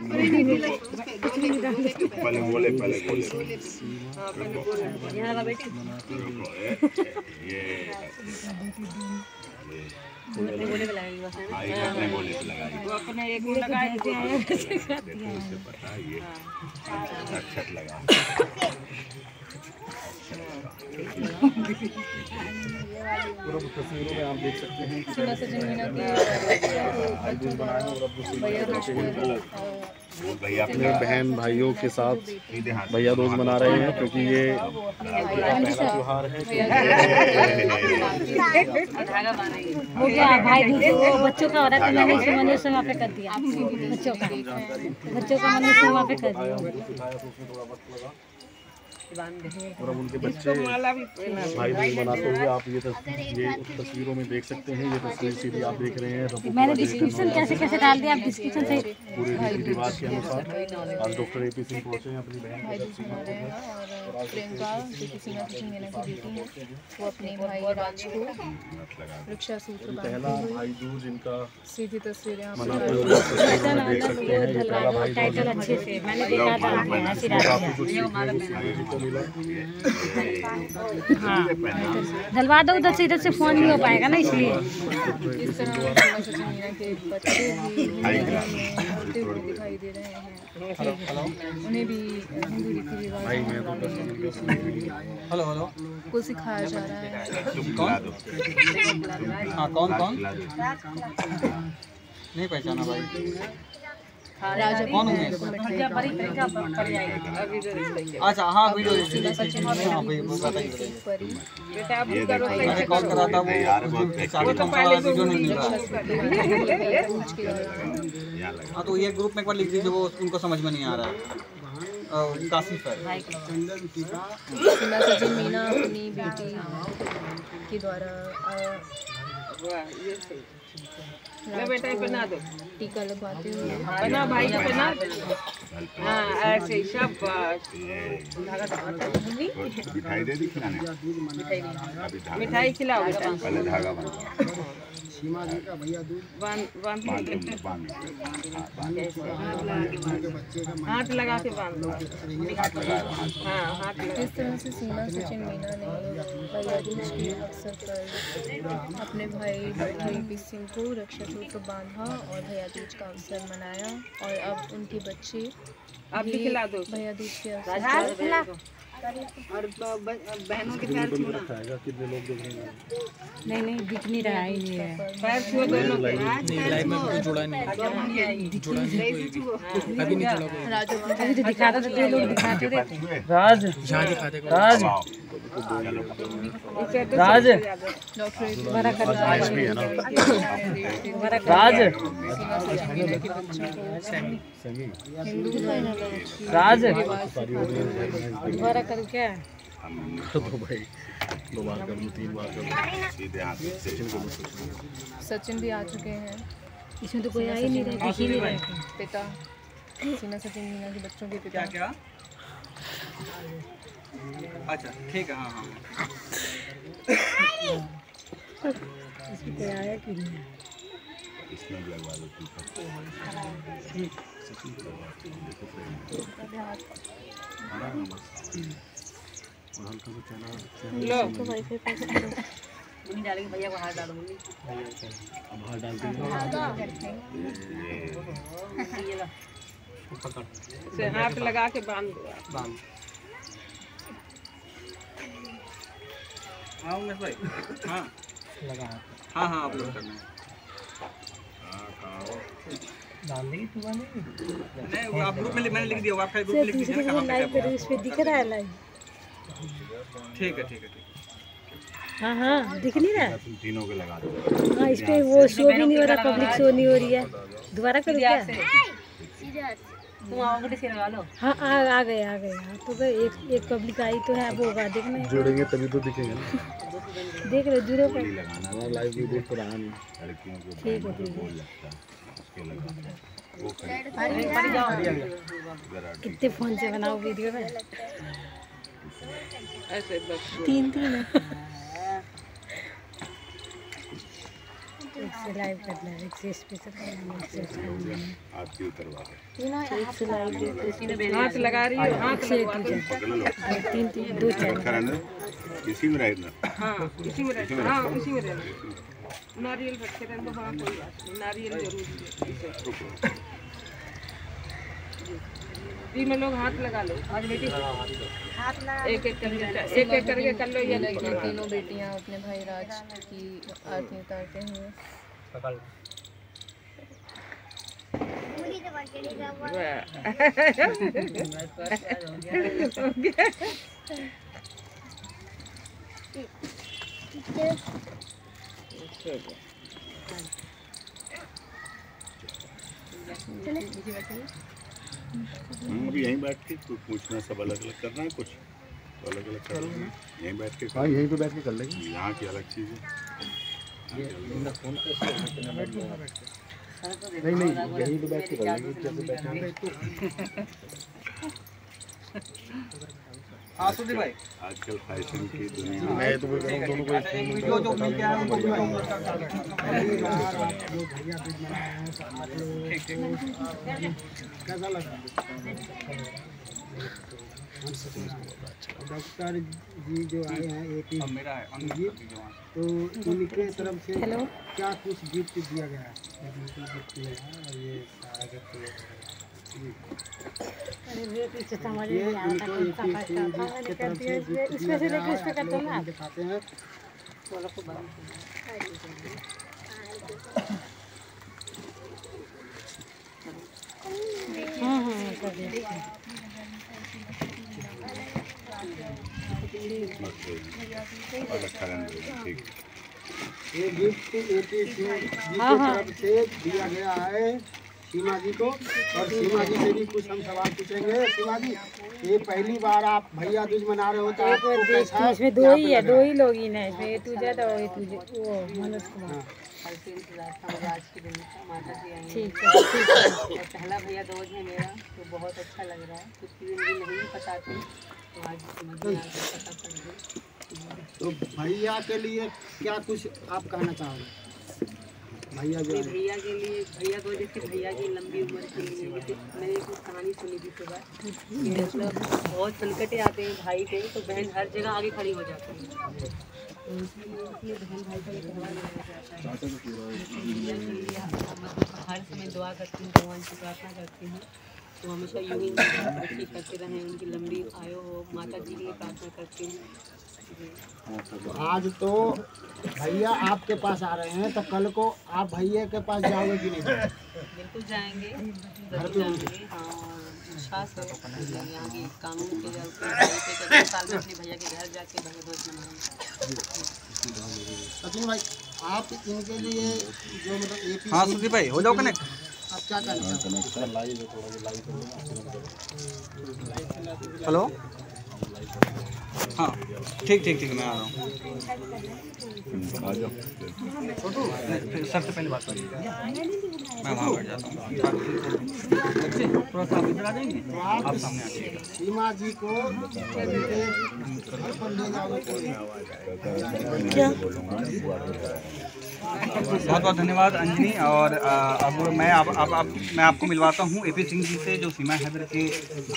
पहले बोले ये बोले पे लगाई वो अपने एक लगाए उससे पता ये अच्छा लगा। पूरा तस्वीरों में आप देख सकते हैं अपने बहन भाइयों के साथ भैया दूज मना रहे हैं, क्योंकि ये त्योहार है। हो गया भाई दूज, वो बच्चों का हो रहा है, मैंने मनुष्य वहाँ पे कर दिया, बच्चों का मनुष्य वहाँ पे कर दिया। और अब उनके बच्चे भाई दूज मनाते हुए आप ये तस्वीरों में देख सकते हैं। ये तस्वीर सीधी आप देख रहे हैं। मैंने डिस्क्रिप्शन कैसे डाल दिया, आप डिस्क्रिप्शन से पूरे रीति रिवाज के अनुसार आज डॉक्टर AP सिंह पहुंचे हैं अपनी बहन के घर सीमा पे। और प्रियंका जो कि सीमा सिंह मीना की बेटी है, वो अपने भाई राज को रक्षा सूत्र पहला भाई दूज इनका सीधी तस्वीरें आप मनाते हुए देख सकते हैं। ये पहला भाई टाइटल अच्छे से मैंने देखा था, ऐसी रात मिला। हाँ धलवा दो, उधर से फोन नहीं हो पाएगा ना, इसलिए इस तरह सीमा सचिन मीना के बच्चे भी होते हुए दिखाई दे रहे हैं। उन्हें भी हिंदू रीति रिवाज को सिखाया जा रहा है। कौन नहीं पहचाना भाई, राजा कौन है? अच्छा हाँ वीडियो कॉल करा था, वो वीडियो नहीं मिल रहा। हाँ तो ये ग्रुप में एक बार लिख दीजिए, वो उनको समझ में नहीं आ रहा है। काशिफ है सीमा सचिन मीना अपनी बेटी के द्वारा बेटा पहना दो, टीका लगवाते हुए पहना भाई को पहना। हाँ ऐसे ही सब मिठाई दे दी खिलाने, मिठाई खिलाओ बेटा, पहले धागा बांध हाथ लगा के बांध दो। हाँ हाथ लगा। इस तरह से सीमा सचिन मीना ने भैया दूज के अवसर पर अपने भाई डॉक्टर AP सिंह को रक्षा सूत्र बांधा और भैया दूज का अवसर मनाया। और अब उनके बच्चे आप भी खिला दो भैया दूज के अवसर और बहनों के पैर छूना। कितने लोग देख रहे हैं? नहीं दिख नहीं रहा ही नहीं है, पैर छुओ दोनों के। लाइव में कोई जोड़ा नहीं, अभी नहीं जोड़ा कोई। अभी तो दिखाता था, लोग दिखाते थे। राज यहाँ दिखाते राज बड़ा कर आज भी है ना राज राज दोबारा कर क्या तो भाई 2 बार कर दूं 3 बार कर दूं। सचिन भी आ चुके हैं। इसमें तो कोई आ ही नहीं रहा, दिख ही नहीं रहा। पिता सीमा सचिन मीना के बच्चों के पिता। क्या अच्छा ठीक है। हाँ इसमें कोई आया कि नहीं? इसमें भी लगवा लो लो नहीं डालेंगे, भैया को हाथ डालो। अब हाथ डाल देंगे। से हाथ लगा के बांध दो। हाँ उमेश भाई, हाँ लगा, हाँ अपलोड करना है। डाल देंगे तू नहीं, वो आप ग्रुप में मैंने लिख दिया, वो आपका ग्रुप में लिख दीजिए ना। लाइव करो, इस पे दिख रहा है लाइव। ठीक है। हाँ दिख नहीं रहा है। तीनों के लगा दो। हाँ इस पे वो शो भी नहीं हो रहा, पब्लिक शो नहीं हो रही है। दोबारा करो क्या? तुम आओगे से लगा लो। हाँ आ गए। हाँ तो भाई एक पब्लिक आई तो है, वो होगा देखना। जोड़ेंगे तभी तो दिखेंगे ना। देख लो जीरो पर लगाना वो लाइव भी देख तो रहा नहीं। लड़कियों को ठीक है। बोल लगता है उसके लगाना वो कितने फोन से बनाओ वीडियो में? ऐसे बस 3 है। लाइव करना है, स्पेशल आपकी उतरवा है हाथ लगा रही हो, हाथ लगवा दो। तीन दो रखा रहना इसी में रहना। हाँ इसी में रहना, हाँ इसी में रहना। नारियल रखे रहने दो, हाँ कोई बात नहीं, नारियल जरूर है। तीनों लोग हाथ लगा लो आज बेटी, एक एक करके कर लो। ये देखिए तीनों बेटियां अपने भाई राज की आरती उतारते हुए। भी यहीं बैठ के कुछ पूछना, सब अलग अलग करना है, कुछ तो अलग अलग कर लेना, यहीं बैठ के। हाँ यहीं पे बैठ के कर लेंगे। यहाँ की अलग चीज़ है। नहीं यहीं पे बैठ के कर लेंगे, जैसे बैठेंगे। हाँ सुधीर भाई, आजकल फैशन की दुनिया मैं तो बोल रहा हूँ दोनों को एक वीडियो जो मिल गया है उनको भी डॉक्टर जी जो आए हैं एपी मेरा है जी, तो उनके तरफ से क्या कुछ गिफ्ट दिया गया है? गिफ्ट मिला है और ये सारा गिफ्ट ये उनको एपी के तरफ से गिफ्ट दिया गया है। आप लोग दिखाते हैं। ठीक। ये गिफ्ट एपी जी की तरफ से दिया गया है सीमा जी को, और सीमा जी से भी कुछ हम सवाल पूछेंगे। सीमा जी, ये पहली बार आप भैया दूज मना रहे हो तो आपको कैसा है? इसमें दो ही है, दो ही लोग ही हैं इसमें, ये तुझे तो ये तुझे वो मनोज कुमार। ठीक है ठीक है। पहला भैया दूज है मेरा, तो बहुत अच्छा लग रहा है, कुछ चीज़ें मुझे नहीं पता थी, तो आज समझ में आ गया, पता चल गई। तो भैया के लिए क्या कुछ आप कहना चाहोगे? भैया जो भैया के लिए, भैया को जैसे भैया की लंबी उम्र के लिए, जैसे मैंने एक कहानी सुनी थी सुबह, मतलब बहुत संकटे आते हैं भाई को, तो बहन हर जगह आगे खड़ी हो जाती है, तो इसलिए बहन भाई का त्यौहार मनाया जाता है। भैया के लिए मतलब हर समय दुआ करती हूँ, भगवान से प्रार्थना करती हूँ, तो हमेशा यूँ ही तरक्की करते रहें, उनकी लंबी आयु हो, माता जी के लिए प्रार्थना करती हूँ। आज तो भैया आपके पास आ रहे हैं, तो कल को आप भैया के पास जाओगे कि नहीं? बिल्कुल जाएंगे, जरूर जाएंगे। हाँ, विश्वास है यहाँ की कानून के साल में अपने भैया के घर जाके भैया दूज मनाएंगे। सचिन भाई, आप इनके लिए जो मतलब एपी। हाँ सुधीर भाई, हो जाओ कनेक्ट। आप क्या करना चाहते हैं? हेलो, हाँ ठीक ठीक ठीक, मैं आ रहा हूँ। छोटू सर से पहले बात करिए, मैं वहाँ बैठ जाता हूँ। थोड़ा सा आप इधर आ जाएंगे, आप सामने आ जाइएगा। सीमा जी को घर पर ले जाओगे? बहुत बहुत धन्यवाद अंजनी। और अब मैं आपको मिलवाता हूँ एपी सिंह जी से, जो सीमा हैदर के